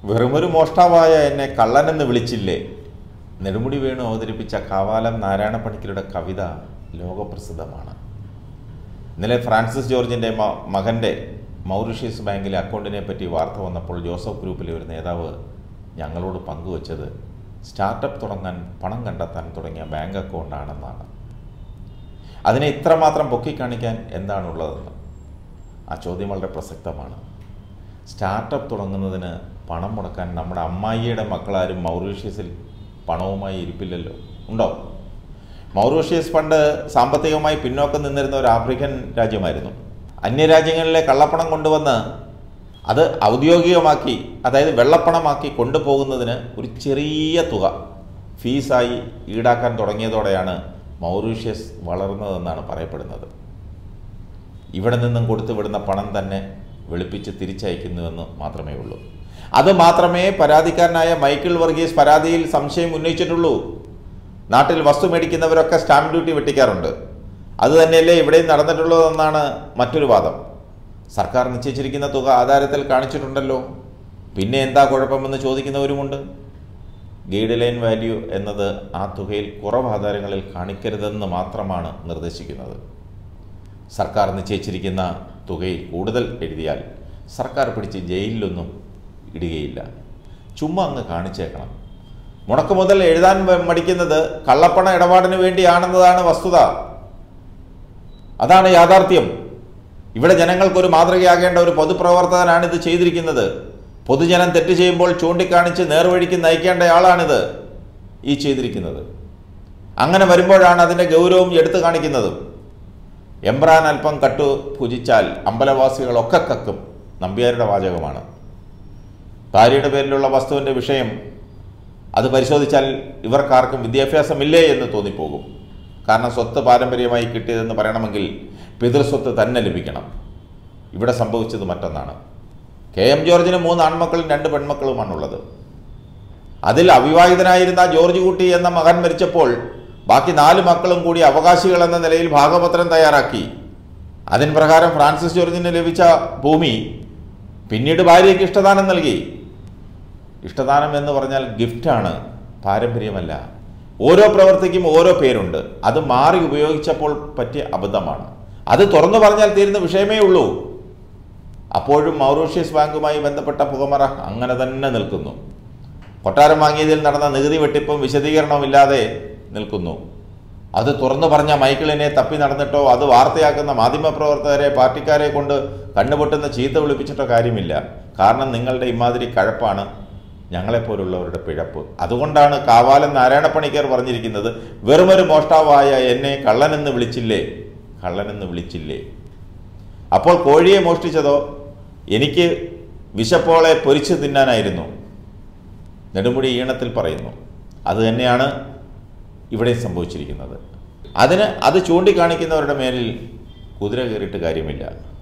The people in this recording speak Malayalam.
വെറുമൊരു മോഷ്ടാവായ എന്നെ കള്ളനെന്ന് വിളിച്ചില്ലേ? നെടുമുടി വേണു അവതരിപ്പിച്ച കാവാലം നാരായണ പണിക്കരുടെ കവിത ലോകപ്രസിദ്ധമാണ്. ഇന്നലെ ഫ്രാൻസിസ് ജോർജിൻ്റെ മകൻ്റെ മൗറീഷ്യസ് ബാങ്കിലെ അക്കൗണ്ടിനെ പറ്റി വാർത്ത വന്നപ്പോൾ ജോസഫ് ഗ്രൂപ്പിലെ ഒരു നേതാവ് ഞങ്ങളോട് പങ്കുവച്ചത് സ്റ്റാർട്ടപ്പ് തുടങ്ങാൻ പണം കണ്ടെത്താൻ തുടങ്ങിയ ബാങ്ക് അക്കൗണ്ടാണെന്നാണ്. അതിനെ ഇത്രമാത്രം പൊക്കിക്കാണിക്കാൻ എന്താണുള്ളതെന്ന് ആ ചോദ്യം വളരെ പ്രസക്തമാണ്. സ്റ്റാർട്ടപ്പ് തുടങ്ങുന്നതിന് പണം മുടക്കാൻ നമ്മുടെ അമ്മായിയുടെ മക്കളാരും മൗറീഷ്യസിൽ പണവുമായി ഇരിപ്പില്ലല്ലോ. ഉണ്ടോ? മൗറീഷ്യസ് പണ്ട് സാമ്പത്തികമായി പിന്നോക്കം നിന്നിരുന്ന ഒരു ആഫ്രിക്കൻ രാജ്യമായിരുന്നു. അന്യരാജ്യങ്ങളിലെ കള്ളപ്പണം കൊണ്ടുവന്ന് അത് ഔദ്യോഗികമാക്കി, അതായത് വെള്ളപ്പണമാക്കി കൊണ്ടുപോകുന്നതിന് ഒരു ചെറിയ തുക ഫീസായി ഈടാക്കാൻ തുടങ്ങിയതോടെയാണ് മൗറീഷ്യസ് വളർന്നതെന്നാണ് പറയപ്പെടുന്നത്. ഇവിടെ നിന്നും കൊടുത്തുവിടുന്ന പണം തന്നെ വെളുപ്പിച്ച് തിരിച്ചയക്കുന്നുവെന്ന് മാത്രമേ ഉള്ളൂ. അത് മാത്രമേ പരാതിക്കാരനായ മൈക്കിൾ വർഗീസ് പരാതിയിൽ സംശയം ഉന്നയിച്ചിട്ടുള്ളൂ. നാട്ടിൽ വസ്തു മേടിക്കുന്നവരൊക്കെ സ്റ്റാമ്പ് ഡ്യൂട്ടി വെട്ടിക്കാറുണ്ട്. അതുതന്നെയല്ലേ ഇവിടെയും നടന്നിട്ടുള്ളതെന്നാണ് മറ്റൊരു വാദം. സർക്കാർ നിശ്ചയിച്ചിരിക്കുന്ന തുക ആധാരത്തിൽ കാണിച്ചിട്ടുണ്ടല്ലോ, പിന്നെ എന്താ കുഴപ്പമെന്ന് ചോദിക്കുന്നവരുമുണ്ട്. ഗൈഡ് ലൈൻ വാല്യൂ എന്നത് ആ തുകയിൽ കുറവ് ആധാരങ്ങളിൽ കാണിക്കരുതെന്ന് മാത്രമാണ് നിർദ്ദേശിക്കുന്നത്. സർക്കാർ നിശ്ചയിച്ചിരിക്കുന്ന തുകയിൽ കൂടുതൽ എഴുതിയാൽ സർക്കാർ പിടിച്ച് ജയിലിലൊന്നും ഇടുകയില്ല. ചുമ്മാ അങ്ങ് കാണിച്ചേക്കണം. മുടക്ക് മുതൽ എഴുതാൻ മടിക്കുന്നത് കള്ളപ്പണ ഇടപാടിന് വേണ്ടിയാണെന്നതാണ് വസ്തുത. അതാണ് യാഥാർത്ഥ്യം. ഇവിടെ ജനങ്ങൾക്കൊരു മാതൃകയാകേണ്ട ഒരു പൊതുപ്രവർത്തകനാണ് ഇത് ചെയ്തിരിക്കുന്നത്. പൊതുജനം തെറ്റ് ചെയ്യുമ്പോൾ ചൂണ്ടിക്കാണിച്ച് നേർവഴിക്ക് നയിക്കേണ്ടയാളാണിത് ഈ ചെയ്തിരിക്കുന്നത്. അങ്ങനെ വരുമ്പോഴാണ് അതിൻ്റെ ഗൗരവം എടുത്തു കാണിക്കുന്നതും. എംബ്രാൻ അല്പം കട്ടു ഭുജിച്ചാൽ അമ്പലവാസികളൊക്കെ കക്കും നമ്പ്യാരുടെ വാചകമാണ്. ഭാര്യയുടെ പേരിലുള്ള വസ്തുവിൻ്റെ വിഷയം അത് പരിശോധിച്ചാൽ ഇവർക്കാർക്കും വിദ്യാഭ്യാസമില്ലേ എന്ന് തോന്നിപ്പോകും. കാരണം സ്വത്ത് പാരമ്പര്യമായി കിട്ടിയതെന്ന് പറയണമെങ്കിൽ പിതൃസ്വത്ത് തന്നെ ലഭിക്കണം. ഇവിടെ സംഭവിച്ചത് മറ്റൊന്നാണ്. KM ജോർജിന് 3 ആൺമക്കളും 2 പെൺമക്കളുമാണുള്ളത്. അതിൽ അവിവാഹിതനായിരുന്ന ജോർജ് കുട്ടി എന്ന മകൻ മരിച്ചപ്പോൾ ബാക്കി 4 മക്കളും കൂടി അവകാശികൾ എന്ന നിലയിൽ ഭാഗപത്രം തയ്യാറാക്കി. അതിന് പ്രകാരം ഫ്രാൻസിസ് ജോർജിന് ലഭിച്ച ഭൂമി പിന്നീട് ഭാര്യയ്ക്ക് ഇഷ്ടദാനം നൽകി. ഇഷ്ടദാനം എന്ന് പറഞ്ഞാൽ ഗിഫ്റ്റാണ്, പാരമ്പര്യമല്ല. ഓരോ പ്രവൃത്തിക്കും ഓരോ പേരുണ്ട്. അത് മാറി ഉപയോഗിച്ചപ്പോൾ പറ്റിയ അബദ്ധമാണ്. അത് തുറന്നു പറഞ്ഞാൽ തീരുന്ന വിഷയമേ ഉള്ളൂ. അപ്പോഴും മൗറീഷ്യസ് ബാങ്കുമായി ബന്ധപ്പെട്ട പുകമറ അങ്ങനെ തന്നെ നിൽക്കുന്നു. കൊട്ടാരം വാങ്ങിയതിൽ നടന്ന നികുതി വെട്ടിപ്പും വിശദീകരണവുമില്ലാതെ നിൽക്കുന്നു. അത് തുറന്നു പറഞ്ഞ മൈക്കിളിനെ തപ്പി നടന്നിട്ടോ അത് വാർത്തയാക്കുന്ന മാധ്യമപ്രവർത്തകരെ പാർട്ടിക്കാരെ കൊണ്ട് കണ്ണുപൊട്ടുന്ന ചീത്ത വിളിപ്പിച്ചിട്ടോ കാര്യമില്ല. കാരണം നിങ്ങളുടെ ഇമാതിരി കഴപ്പാണ് ഞങ്ങളെപ്പോലുള്ളവരുടെ പിഴപ്പ്. അതുകൊണ്ടാണ് കാവാലം നാരായണ പണിക്കർ പറഞ്ഞിരിക്കുന്നത്, വെറുമൊരു മോഷ്ടാവായ എന്നെ കള്ളനെന്ന് വിളിച്ചില്ലേ, കള്ളനെന്ന് വിളിച്ചില്ലേ. അപ്പോൾ കോഴിയെ മോഷ്ടിച്ചതോ എനിക്ക് വിശപ്പോളെ പൊരിച്ചു തിന്നാനായിരുന്നു. നെടുമുടി ഈണത്തിൽ പറയുന്നു. അത് തന്നെയാണ് ഇവിടെ സംഭവിച്ചിരിക്കുന്നത്. അത് ചൂണ്ടിക്കാണിക്കുന്നവരുടെ മേലിൽ കുതിര കയറിയിട്ട് കാര്യമില്ല.